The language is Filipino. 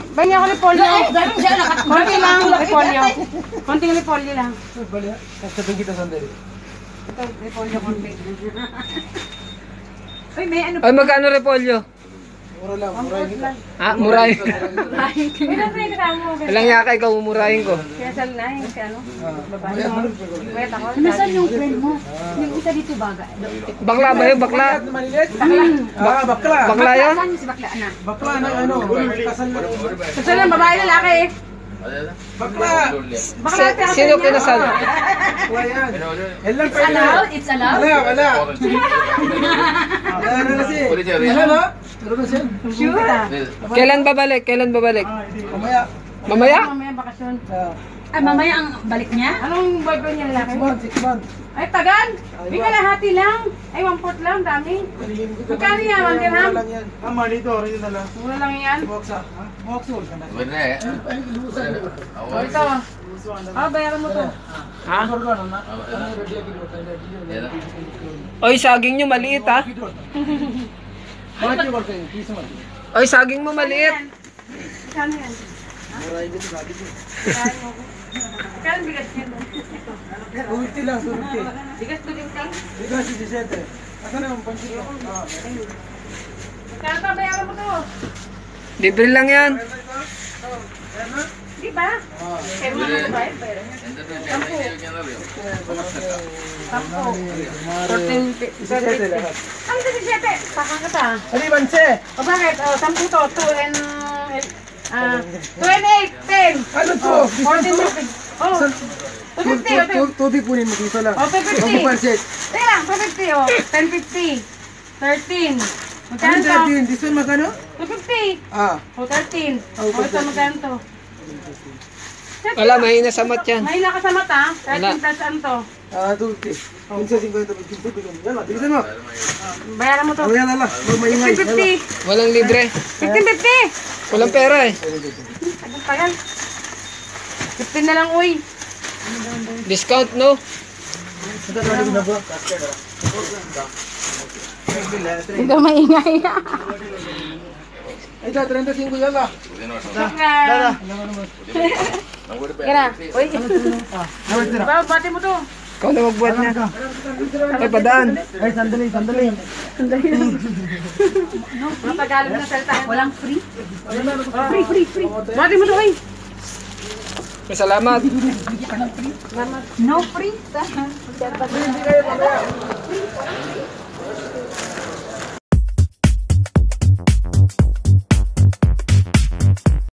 Banya ako repolyo. Konti lang, repolyo. Konting repolyo lang. Sabihin kita sandali. Ito, repolyo konti. Uy, may ano? Ay, magkano repolyo? Mura lang, murahin kita. Ah, murahin. Ilan pa yung kasama mo? Walang yaka, ikaw umurahin ko. Kaya sal na yung si ano? Babae. Ayan, Wait ako. Nasaan yung friend mo? Yung isa dito baga. Bakla ba yun? Bakla? Malilit? Bakla. Bakla yun? Saan si bakla na? Bakla ng ano, kasal na. Kasal lang, babae lalaki eh. Bakla! Sino kinasal? Bakla yan. Yan lang pwede. Allowed? It's allowed? Wala. Wala na kasi. Wala na? Pero na siya. Sure. Kailan babalik? Kailan babalik? Mamaya. Mamaya? Mamaya bakasyon. Ay, mamaya ang balik niya? Anong boyfriend niya lalaki? 6 months. Ay, tagal! May kalahati lang. Ay, 1/4 lang, dami. Magkano yan? 1 dirham? Mura lang yan. Malito, rin na lang. Mura lang yan. Boksa. Boksol. O, ito. Bayaran mo to. Ha? Oy, saging nyo maliit ha? Oy, saging mo maliit. Magkano yan? Magkano bigas niya to? Surti lang, surti. Bigas to din ka? Bigas 17. Asa na yung pansin ko? Magkano pa bayaran mo to? Libre lang yan. Di ba? Kaya mo na bayad, bayaran niya. 17 lahat. Ano sa 17? Pakang ka ta. Ano yung banse? O bakit? O, 10 to. 2 and... 28, 10. Ano to? 14, 15. Oh, 250. Tubig punin mo dito lang. O, 250. pansit. Teka lang, 250 o. 1050. 13. Magkano Ano to? 13? This one magkano? 250. Ah. O, 13. O, ito magkano to? Wala, mahina sa mat yan. Mahila ka sa mata. 13 Wala. plus ano to? Ah, 250. Minsan 50, 15. Yan, bilisan mo. Bayaran mo to. O yan na lang. Maingay. 50. Walang libre. 1550. Walang pera eh. Tagal. 15 na lang, uy. Discount, no? Hindi ka maingay. Ay, 35 yan lah. Dada. Kira. Uy. Bati mo to. Ikaw na magbuhat na. Ay, padaan. Ay, sandali. Mga Tagalog na salita. Walang free? Free. Bati mo to, uy. Salamat. No free?